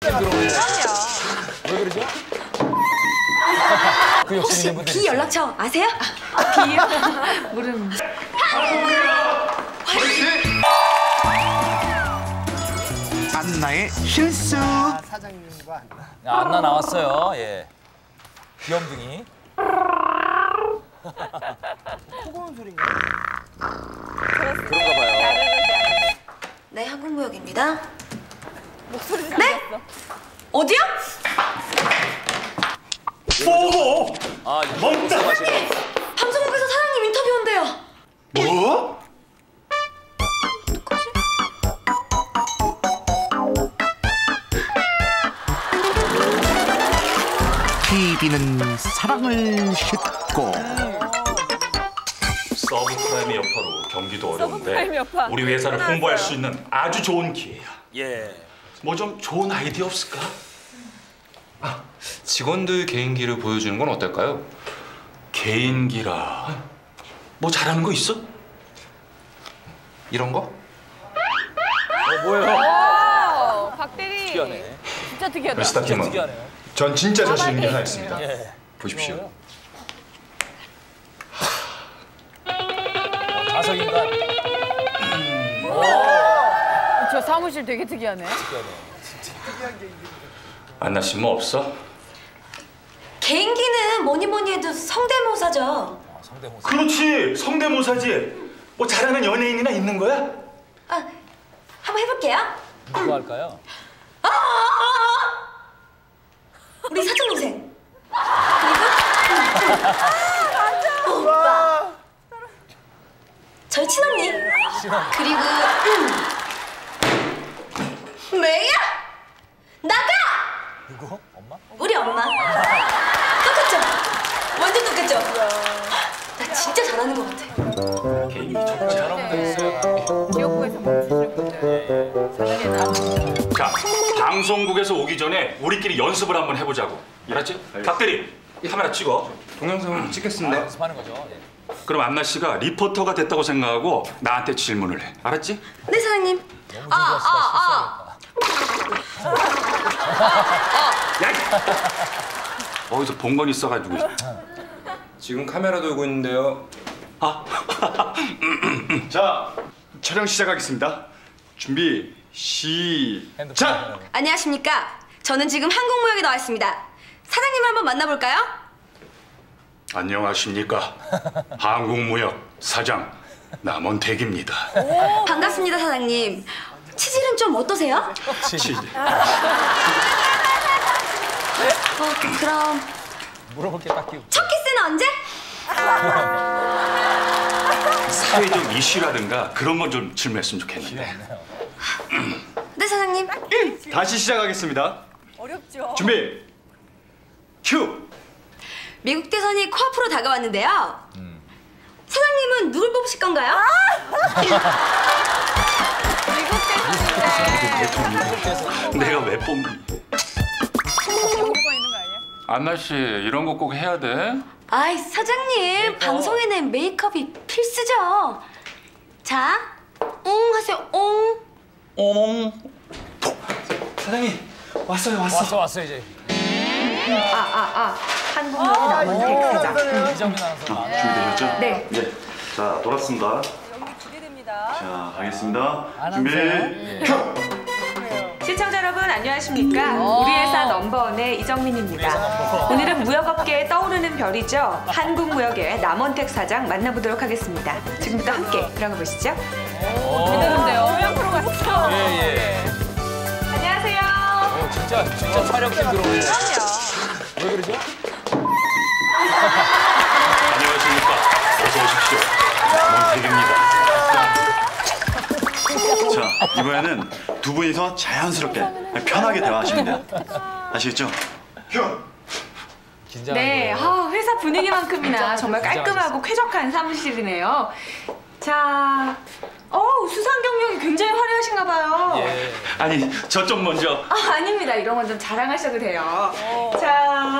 그럼요. 왜 그러죠? 그 혹시 비 연락처 아세요? 비요? 모르는. 안나의 실수. 사장님과 안나 나왔어요. 예. 귀염둥이. 소고운 소리인가? 그런가 봐요. 네, 한국무역입니다. 목소리가 네? 어디요? 보고! 아, 먹다! 방송국에서 사장님 인터뷰 온대요. 뭐? TV는 사랑을 싣고 서브프라임의 여파로 경기도 서브프라임 어려운데 여파. 우리 회사를 홍보할 수 있는 아주 좋은 기회야. 예. 뭐 좀 좋은 아이디어 없을까? 직원들 개인기를 보여주는 건 어떨까요? 개인기라. 뭐 잘하는 거 있어? 이런 거? 뭐예요? 오, 박대리. 특이하네. 진짜 특이하다. 미스터 진짜 팀은 특이하네요. 전 진짜 자신 있는 게 하나 있습니다. 예. 보십시오. 자석인간. 저 사무실 되게 특이하네. 안나 씨 뭐 없어? 개인기는 뭐니 해도 성대모사죠. 성대모사. 그렇지, 성대모사지. 뭐 잘하는 연예인이나 있는 거야? 아, 한번 해볼게요. 누구 할까요? 우리 사촌 동생. 그리고 오빠. 저희 친언니. 그리고 메이야. 나가. 누구? 엄마? 우리 엄마. 똑같죠? 완전 똑같죠? 나 진짜 잘하는 것 같아. 개인기 좋지. 저런 분도 있어요. 지역구에서 멈추시는 분들. 사장님 나오시죠. 자, 방송국에서 오기 전에 우리끼리 연습을 한번 해보자고. 알았지? 박대리, 카메라 찍어. 동영상 찍겠습니다. 연습하는 거죠. 예. 그럼 안나 씨가 리포터가 됐다고 생각하고 나한테 질문을 해. 알았지? 네, 사장님. 너무 실수하니까. 야! 어디서 본 건 있어가지고. 지금 카메라 돌고 있는데요. 아, 자, 촬영 시작하겠습니다. 준비, 핸드폰 시작! 카메라. 안녕하십니까. 저는 지금 한국무역에 나와 있습니다. 사장님을 한번 만나볼까요? 안녕하십니까. 한국무역 사장 남원택입니다. 반갑습니다, 사장님. 치질은 좀 어떠세요? 그럼 물어볼 게 딱히 없죠. 첫 키스는 언제? 사회적 이슈라든가 그런 건 좀 질문했으면 좋겠는데. 네, 사장님. 다시 시작하겠습니다. 어렵죠. 준비, 큐! 미국 대선이 코앞으로 다가왔는데요. 사장님은 누굴 뽑으실 건가요? 미국 대선인데. 내가 왜 뽑니? 연구가 있는 거 아니야? 안나 씨 이런 거 꼭 해야 돼? 아이, 사장님. 방송에는 메이크업이 필수죠. 자, 옹 하세요, 옹. 옹. 사장님, 왔어요. 왔어 이제. 한국무역에 나온 백사장. 이정민 아나운서 나왔네. 준비되셨죠? 네. 네. 자, 돌았습니다. 연기 기대됩니다. 자, 가겠습니다. 아나운서. 준비, 큐! 시청자 여러분 안녕하십니까? 우리 회사 넘버원의 이정민입니다. 오늘은 무역업계에 떠오르는 별이죠. 한국무역의 남원택 사장 만나보도록 하겠습니다. 지금부터 함께 들어가 보시죠. 제대로인데요. 소영 프로 같죠? 예. 안녕하세요. 진짜 촬영팀 들어오네. 왜 그러죠? 안녕하십니까. 어서 오십시오. 남원택입니다. 자, 이번에는 두 분이서 자연스럽게, 편하게 대화하시면 돼요. 아시겠죠? 큐! 네, 회사 분위기만큼이나 정말 깔끔하고 쾌적한 사무실이네요. 자, 수상 경력이 굉장히 화려하신가 봐요. 예. 아니 저쪽 먼저. 아닙니다. 이런 건 좀 자랑하셔도 돼요. 자,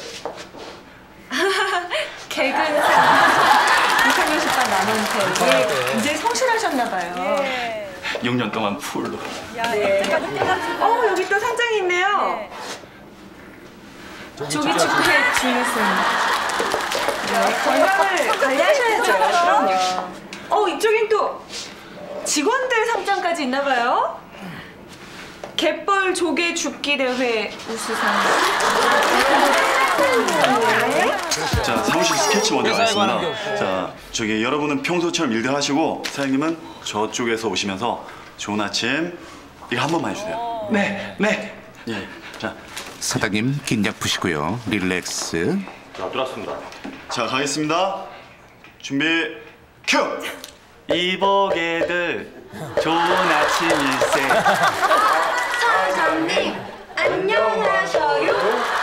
개근 이상현 씨반 남원택이 굉장히 성실하셨나 봐요. 6년 동안 풀로. 여기 또 상장이 있네요. 조기 축구의 중요성. 네, 건강을 관리하셔야죠. 그럼요. 이쪽엔 또 직원들 상장까지 있나 봐요. 갯벌 조개 줍기 대회 우수상. 자, 사무실 스케치 먼저 회사에 관한 게 가겠습니다. 없고. 자, 저기 여러분은 평소처럼 일들 하시고 사장님은 저쪽에서 오시면서 좋은 아침 이거 한 번만 해주세요. 네, 네. 예. 자, 사장님 긴장 푸시고요. 릴렉스. 자, 들어왔습니다. 자, 가겠습니다. 준비, 큐! 이복애들 좋은 아침일세. 사장님 안녕하셔요.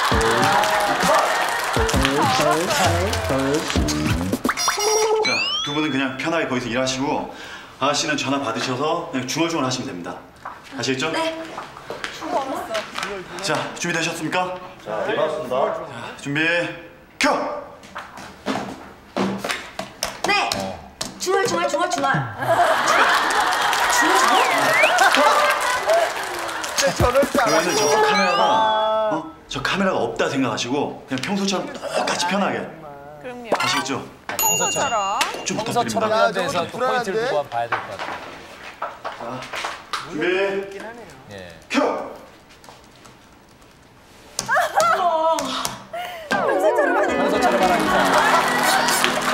자, 두 분은 그냥 편하게 거기서 일하시고 아저씨는 전화 받으셔서 그냥 중얼중얼 하시면 됩니다. 아시겠죠? 네. 자, 준비되셨습니까? 자, 들어왔습니다. 준비, 큐! 네. 중얼. 저럴 줄 그러면 저 알았어. 카메라가 저 카메라가 없다 생각하시고 그냥 평소처럼 똑같이 편하게. 그럼요. 아시겠죠? 평소처럼. 좀 평소처럼 부탁드립니다. 해야 돼서 저것도 또 불안한데? 포인트를 두고 한번 봐야 될 것 같아요. 준비, 예. 큐! 평소처럼 하라니까.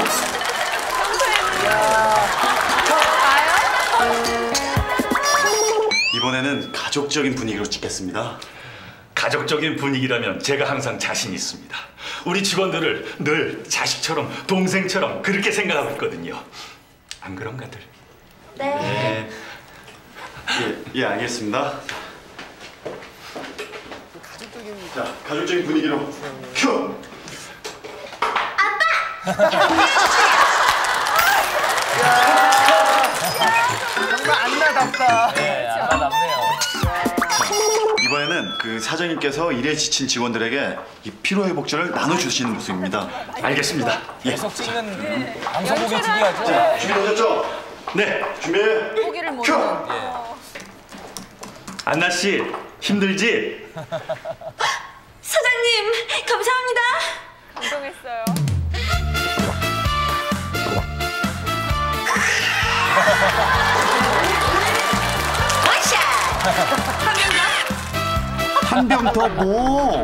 이번에는 가족적인 분위기로 찍겠습니다. 가족적인 분위기라면 제가 항상 자신 있습니다. 우리 직원들을 늘 자식처럼 동생처럼 그렇게 생각하고 있거든요. 안 그런가들? 네. 예, 알겠습니다. 자, 가족적인 분위기로 큐! 정말 안나답다. 네, 아까 남네요. 이번에는 그 사장님께서 일에 지친 직원들에게 이 피로회복제를 나눠주시는 모습입니다. 알겠습니다. 계속 찍는 방송국이 특이하죠. 자, 준비되셨죠? 네, 준비, 포기를 못 큐! 하는. 안나 씨 힘들지? 사장님 감사합니다. 감동했어요. 원샷. 한 병 더 뭐?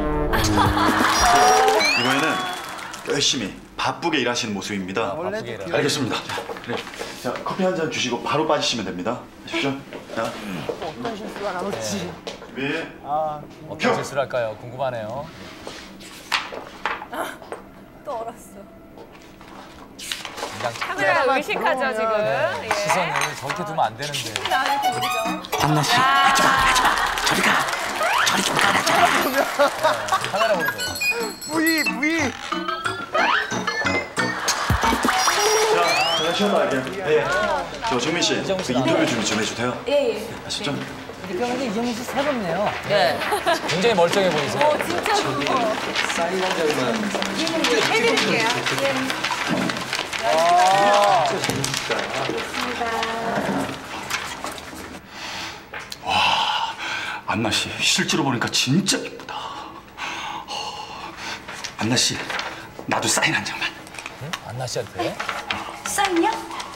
이번에는 열심히 바쁘게 일하시는 모습입니다. 원래도 바쁘게 귀여워. 알겠습니다. 그래. 자, 커피 한 잔 주시고 바로 빠지시면 됩니다. 아시죠? 자, 어떤 실수가 나올지. 준비, 어떤 실수를 할까요? 궁금하네요. 또 얼었어. 그냥 카메라 의식하죠 지금. 예. 시선을 저렇게 두면 안 되는데. 이렇게 보죠. 안나 씨, 하지마. 저리 가. 저리 좀 가라. 카메라 보는 거예요. 부이. 자, 쉬었다 할게요. 네. 저 정민 씨, 그 인터뷰 준비 좀 해주세요. 예. 아시죠? 근데 이정민 씨 새롭네요. 네. 굉장히 멀쩡해 보이세요. 진짜 좋고. 해드릴게요. 안나 씨 실제로 보니까 진짜 예쁘다. 안나 씨 나도 사인 한 장만. 안나 씨한테. 사인요?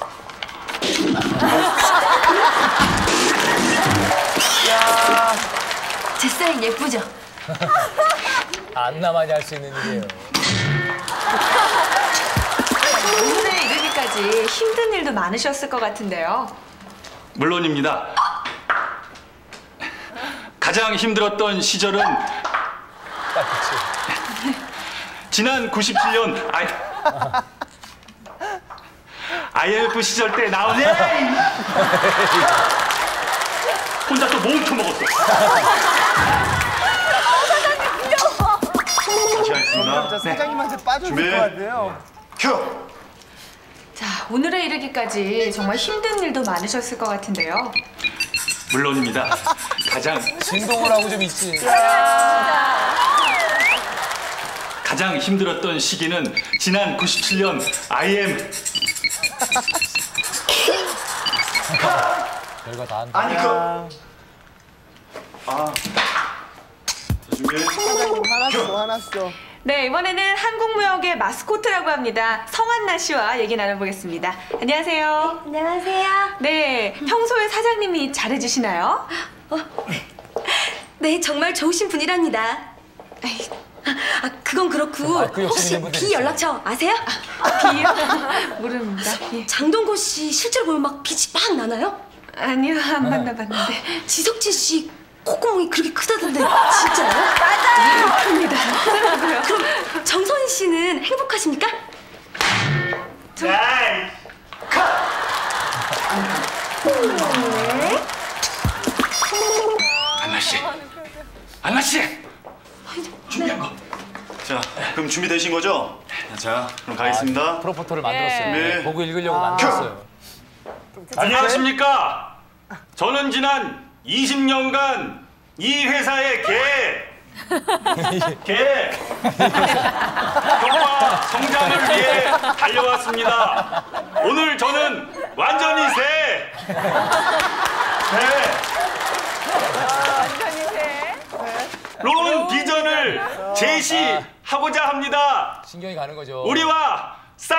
제 사인 예쁘죠? 안나만이 할 수 있는 일이에요. 오늘에 이르기까지 힘든 일도 많으셨을 것 같은데요. 물론입니다. 가장 힘들었던 시절은 지난 97년 IMF 시절 때 나오네. 혼자 또 몽투 먹었어. 다시 하겠습니다. 저 사장님한테 빠져줄 준비. 것 같아요. 큐! 자, 오늘에 이르기까지 정말 힘든 일도 많으셨을 것 같은데요. 물론입니다. 가장 진동을 하고 좀 있지. 가장 힘들었던 시기는 지난 97년 IMF 별거 다 한다. 아니, 준비. 화났어. 네, 이번에는 한국무역의 마스코트라고 합니다. 성한나 씨와 얘기 나눠보겠습니다. 안녕하세요. 안녕하세요. 네, 평소에 사장님이 잘해주시나요? 네, 정말 좋으신 분이랍니다. 그건 그렇고 마이크 욕심 혹시 있는 분들 비 있어요. 연락처 아세요? 비요? 모릅니다. 예. 장동건 씨 실제로 보면 막 빛이 막 나나요? 아니요, 안 만나봤는데. 지석진 씨 콧구멍이 그렇게 크다던데 진짜요? 맞아요. 큽니다. 그럼 정선희 씨는 행복하십니까? 안나 씨, 안나 씨, 준비한 거. 자, 그럼 준비되신 거죠? 자, 그럼 가겠습니다. 프로포토를 만들었어요. 네. 보고 읽으려고 만들었어요. 안녕하십니까? 저는 지난 20년간 이 회사의 혁과 성장을 위해 달려왔습니다. 오늘 저는 완전히 새 로운 비전을 제시하고자 합니다. 신경이 가는 거죠. 우리와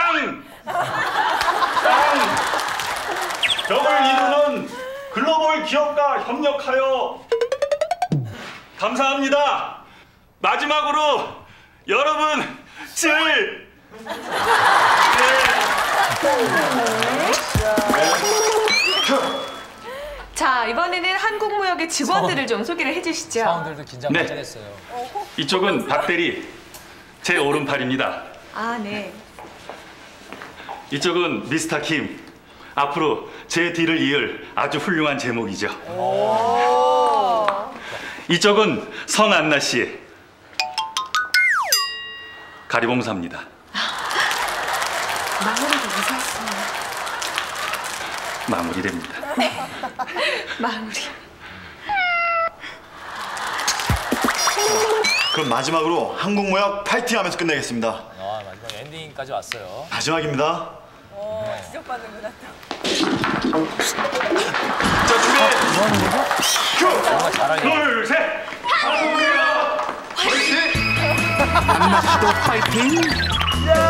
쌍벽을 이루는 글로벌 기업과 협력하여 감사합니다. 마지막으로 여러분 자, 이번에는 한국무역의 직원들을 좀 소개를 해주시죠. 사원들도 긴장 네. 많이 했어요. 이쪽은 박대리 제 오른팔입니다. 아, 네. 이쪽은 미스터 김. 앞으로 제 뒤를 이을 아주 훌륭한 제목이죠. 이쪽은 성안나 씨. 가리봉사입니다. 마무리도 무사했습니다. 마무리됩니다. 마무리. 그럼 마지막으로 한국무역 파이팅 하면서 끝내겠습니다. 아, 마지막 엔딩까지 왔어요. 마지막입니다. 지적받는구나. 자, 준비. 정말 잘하네요. 둘, 셋. 한국무역 파이팅! 안나 씨도 파이팅.